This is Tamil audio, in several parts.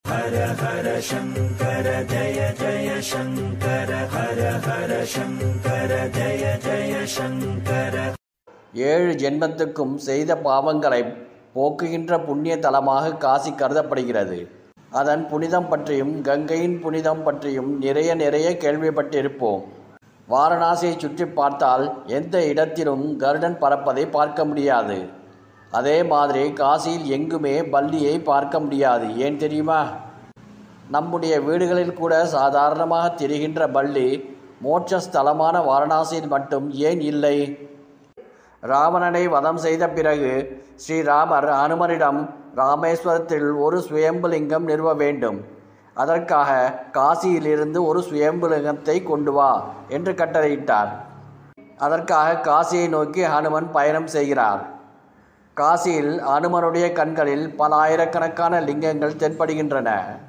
ஹர ஹர சங்கர ஜய ஜய சங்கர ஹர ஹர சங்கர ஜய ஜய சங்கர. 7 ஜென்மத்துக்கும் செய்த பாவங்களை போக்குகின்ற புண்ணிய தலமாக காசி கருதப்படுகிறது. அதன் புனிதம் பற்றியும் கங்கையின் புனிதம் பற்றியும் நிறைய கேள்விப்பட்டிருப்போம். வாரணாசியை சுற்றி பார்த்தால் எந்த இடத்திலும் கருடன் பறப்பதை பார்க்க முடியாது. அதே மாதிரி காசியில் எங்குமே பல்லியை பார்க்க முடியாது. ஏன் தெரியுமா? நம்முடைய வீடுகளில் கூட சாதாரணமாக திரிகின்ற பல்லி மோட்சஸ்தலமான வாரணாசியில் மட்டும் ஏன் இல்லை? ராவணனை வதம் செய்த பிறகு ஸ்ரீராமர் அனுமனிடம் ராமேஸ்வரத்தில் ஒரு சுயம்புலிங்கம் நிறுவ வேண்டும், அதற்காக காசியிலிருந்து ஒரு சுயம்புலிங்கத்தை கொண்டு வா என்று கட்டளையிட்டார். அதற்காக காசியை நோக்கி ஹனுமன் பயணம் செய்கிறார். காசியில் அனுமனுடைய கண்களில் பல ஆயிரக்கணக்கான லிங்கங்கள் தென்படுகின்றன.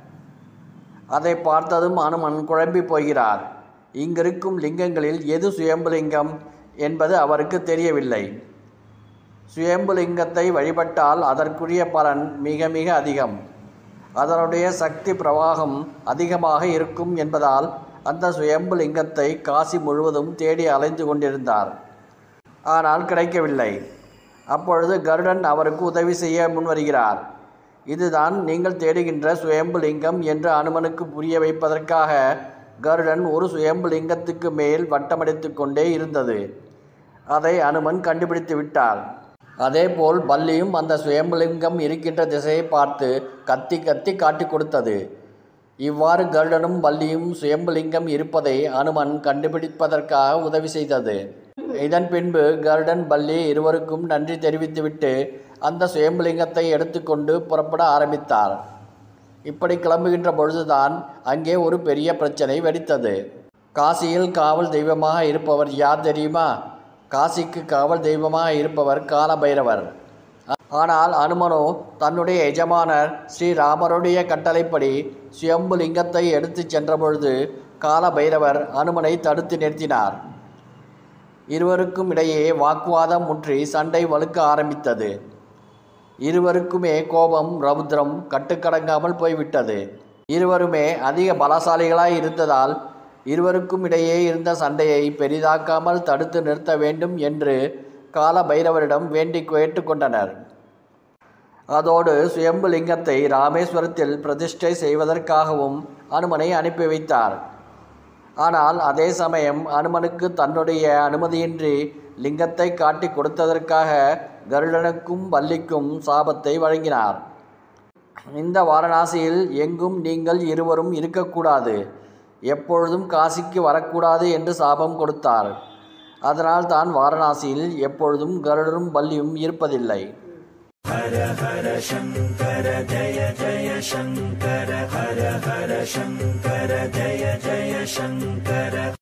அதை பார்த்ததும் அனுமன் குழம்பி போகிறார். இங்கிருக்கும் லிங்கங்களில் எது சுயம்புலிங்கம் என்பது அவருக்கு தெரியவில்லை. சுயம்புலிங்கத்தை வழிபட்டால் அதற்குரிய பலன் மிக அதிகம், அதனுடைய சக்தி பிரவாகம் அதிகமாக இருக்கும் என்பதால் அந்த சுயம்புலிங்கத்தை காசி முழுவதும் தேடி அலைந்து கொண்டிருந்தார். ஆனால் கிடைக்கவில்லை. அப்பொழுது கருடன் அவருக்கு உதவி செய்ய முன்வருகிறார். இதுதான் நீங்கள் தேடுகின்ற சுயம்புலிங்கம் என்று அனுமனுக்கு புரிய வைப்பதற்காக கருடன் ஒரு சுயம்புலிங்கத்துக்கு மேல் வட்டமடித்து கொண்டே இருந்தது. அதை அனுமன் கண்டுபிடித்து விட்டார். அதேபோல் பல்லியும் அந்த சுயம்புலிங்கம் இருக்கின்ற திசையை பார்த்து கத்தி காட்டி கொடுத்தது. இவ்வாறு கருடனும் பல்லியும் சுயம்புலிங்கம் இருப்பதை அனுமன் கண்டுபிடிப்பதற்காக உதவி செய்தது. இதன் பின்பு கருடன் பல்லி இருவருக்கும் நன்றி தெரிவித்துவிட்டு அந்த சுயம்புலிங்கத்தை எடுத்துக்கொண்டு புறப்பட ஆரம்பித்தார். இப்படி கிளம்புகின்ற பொழுதுதான் அங்கே ஒரு பெரிய பிரச்சனை வெடித்தது. காசியில் காவல் தெய்வமாக இருப்பவர் யார் தெரியுமா? காசிக்கு காவல் தெய்வமாக இருப்பவர் காலபைரவர். ஆனால் அனுமனோ தன்னுடைய எஜமானர் ஸ்ரீராமருடைய கட்டளைப்படி சுயம்புலிங்கத்தை எடுத்து சென்ற பொழுது காலபைரவர் அனுமனை தடுத்து நிறுத்தினார். இருவருக்கும் இடையே வாக்குவாதம் முற்றி சண்டை வலுக்க ஆரம்பித்தது. இருவருக்குமே கோபம் ரௌத்ரம் கட்டுக்கடங்காமல் போய்விட்டது. இருவருமே அதிக பலசாலிகளாய் இருந்ததால் இருவருக்கும் இடையே இருந்த சண்டையை பெரிதாக்காமல் தடுத்து நிறுத்த வேண்டும் என்று கால பைரவரிடம் வேண்டி கேட்டுக்கொண்டனர். அதோடு சுயம்புலிங்கத்தை ராமேஸ்வரத்தில் பிரதிஷ்டை செய்வதற்காகவும் அனுமனை அனுப்பி வைத்தார். ஆனால் அதே சமயம் அனுமனுக்கு தன்னுடைய அனுமதியின்றி லிங்கத்தை காட்டி கொடுத்ததற்காக கருடனுக்கும் பல்லிக்கும் சாபத்தை வழங்கினார். இந்த வாரணாசியில் எங்கும் நீங்கள் இருவரும் இருக்கக்கூடாது, எப்பொழுதும் காசிக்கு வரக்கூடாது என்று சாபம் கொடுத்தார். அதனால் தான் வாரணாசியில் எப்பொழுதும் கருடனும் பல்லியும் இருப்பதில்லை. ஹர ஹர சங்கர ஜய ஜய சங்கர ஹர ஹர சங்கர ஜய ஜய சங்கர.